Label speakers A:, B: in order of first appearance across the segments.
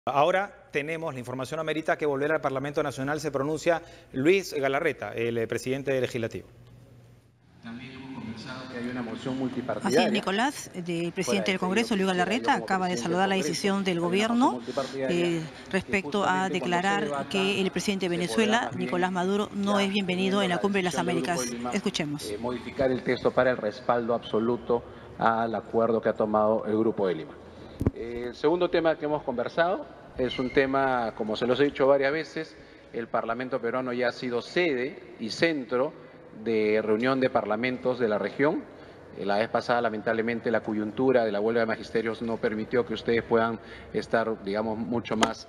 A: Ahora tenemos, la información amerita que volver al Parlamento Nacional. Se pronuncia Luis Galarreta, el presidente legislativo.
B: También hemos conversado que hay una moción multipartidaria.
C: Así es, Nicolás, el presidente del Congreso, Luis Galarreta, acaba de saludar la decisión del gobierno respecto a declarar que el presidente de Venezuela, Nicolás Maduro, no es bienvenido en la Cumbre de las Américas. Escuchemos.
B: Modificar el texto para el respaldo absoluto al acuerdo que ha tomado el Grupo de Lima. El segundo tema que hemos conversado es un tema, como se los he dicho varias veces, el Parlamento peruano ya ha sido sede y centro de reunión de parlamentos de la región. La vez pasada, lamentablemente, la coyuntura de la huelga de magisterios no permitió que ustedes puedan estar, digamos, mucho más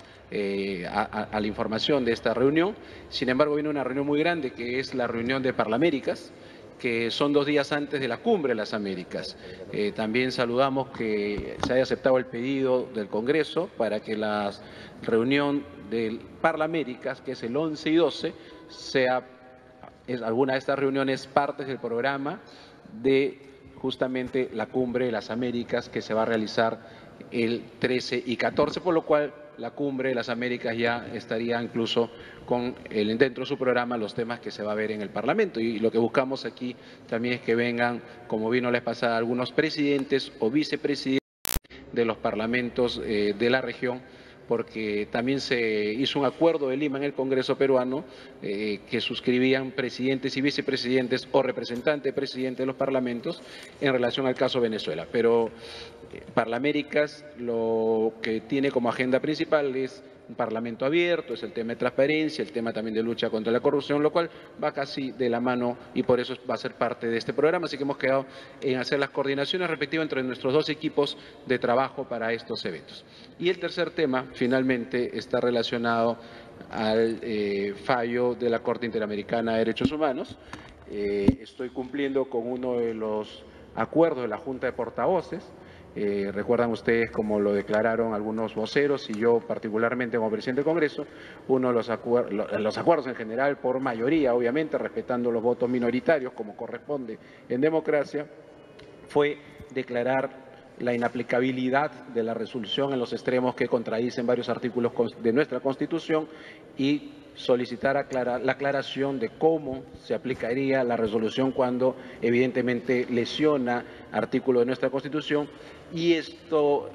B: a la información de esta reunión. Sin embargo, viene una reunión muy grande que es la reunión de Parlaméricas, que son 2 días antes de la Cumbre de las Américas. También saludamos que se haya aceptado el pedido del Congreso para que la reunión del Parlaméricas, que es el 11 y 12, sea alguna de estas reuniones partes del programa de justamente la Cumbre de las Américas que se va a realizar el 13 y 14, por lo cual la Cumbre de las Américas ya estaría incluso con dentro de su programa los temas que se va a ver en el Parlamento. Y lo que buscamos aquí también es que vengan, como vino la vez pasada, algunos presidentes o vicepresidentes de los parlamentos de la región, porque también se hizo un acuerdo de Lima en el Congreso peruano que suscribían presidentes y vicepresidentes o representantes de presidentes de los parlamentos en relación al caso Venezuela. Pero Parlaméricas lo que tiene como agenda principal es un parlamento abierto, es el tema de transparencia, el tema también de lucha contra la corrupción, lo cual va casi de la mano y por eso va a ser parte de este programa. Así que hemos quedado en hacer las coordinaciones respectivas entre nuestros 2 equipos de trabajo para estos eventos. Y el tercer tema, finalmente, está relacionado al fallo de la Corte Interamericana de Derechos Humanos. Estoy cumpliendo con uno de los acuerdos de la Junta de Portavoces. Recuerdan ustedes, como lo declararon algunos voceros y yo particularmente como presidente del Congreso, uno de los acuerdos en general por mayoría, obviamente, respetando los votos minoritarios como corresponde en democracia, fue declarar la inaplicabilidad de la resolución en los extremos que contradicen varios artículos de nuestra Constitución y solicitar la aclaración de cómo se aplicaría la resolución cuando evidentemente lesiona artículos de nuestra Constitución. Y esto,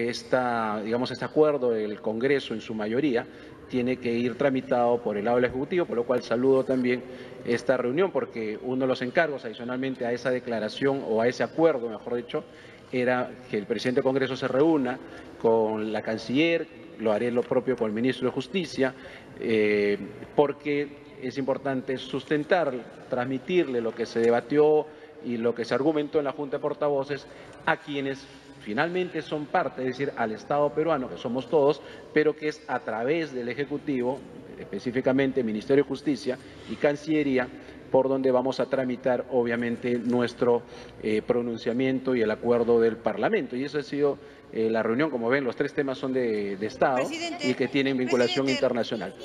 B: este acuerdo del Congreso en su mayoría tiene que ir tramitado por el lado del Ejecutivo, por lo cual saludo también esta reunión, porque uno de los encargos adicionalmente a esa declaración o a ese acuerdo, mejor dicho, era que el presidente del Congreso se reúna con la canciller, lo haré lo propio con el ministro de Justicia, porque es importante sustentar, transmitirle lo que se debatió y lo que se argumentó en la Junta de Portavoces a quienes finalmente son parte, es decir, al Estado peruano, que somos todos, pero que es a través del Ejecutivo, específicamente Ministerio de Justicia y Cancillería, por donde vamos a tramitar, obviamente, nuestro pronunciamiento y el acuerdo del Parlamento. Y eso ha sido la reunión. Como ven, los 3 temas son de Estado y que tienen vinculación internacional.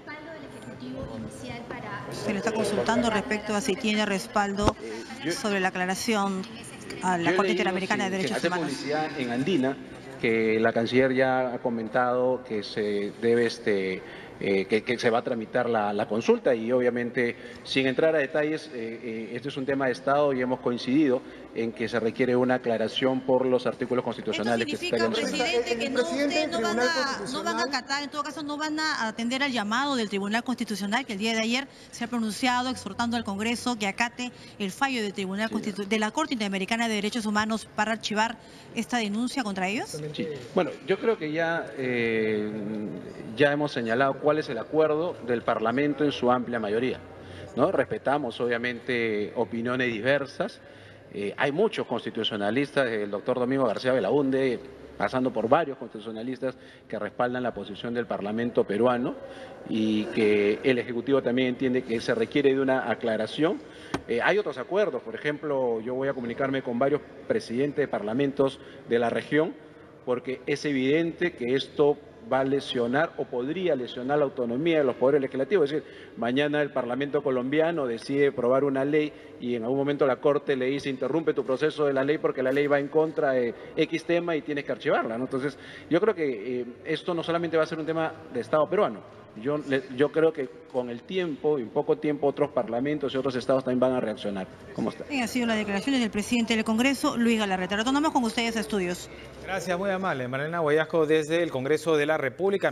C: Se le está consultando respecto a si tiene respaldo sobre la aclaración a la Corte Interamericana de Derechos Humanos.
B: Publicidad en Andina, que la canciller ya ha comentado que se debe que se va a tramitar la consulta y obviamente sin entrar a detalles, este es un tema de Estado y hemos coincidido en que se requiere una aclaración por los artículos constitucionales que se estarían
C: usando. Presidente, que no van a acatar, en todo caso no van a atender al llamado del Tribunal Constitucional que el día de ayer se ha pronunciado exhortando al Congreso que acate el fallo del Tribunal de la Corte Interamericana de Derechos Humanos para archivar esta denuncia contra ellos.
B: Sí. Bueno, yo creo que ya hemos señalado cuál es el acuerdo del Parlamento en su amplia mayoría, ¿no? Respetamos obviamente opiniones diversas. Hay muchos constitucionalistas, el doctor Domingo García Belaúnde, pasando por varios constitucionalistas que respaldan la posición del Parlamento peruano y que el Ejecutivo también entiende que se requiere de una aclaración. Hay otros acuerdos, por ejemplo, yo voy a comunicarme con varios presidentes de parlamentos de la región porque es evidente que esto va a lesionar o podría lesionar la autonomía de los poderes legislativos. Es decir, mañana el Parlamento colombiano decide aprobar una ley y en algún momento la Corte le dice interrumpe tu proceso de la ley porque la ley va en contra de X tema y tienes que archivarla, ¿no? Entonces, yo creo que esto no solamente va a ser un tema de Estado peruano. Yo creo que con el tiempo, en poco tiempo, otros parlamentos y otros estados también van a reaccionar. ¿Cómo está?
C: Han sido las declaraciones del presidente del Congreso, Luis Galarreta. Retornamos con ustedes a estudios.
A: Gracias, muy amable. Marlena Guayasco desde el Congreso de la República.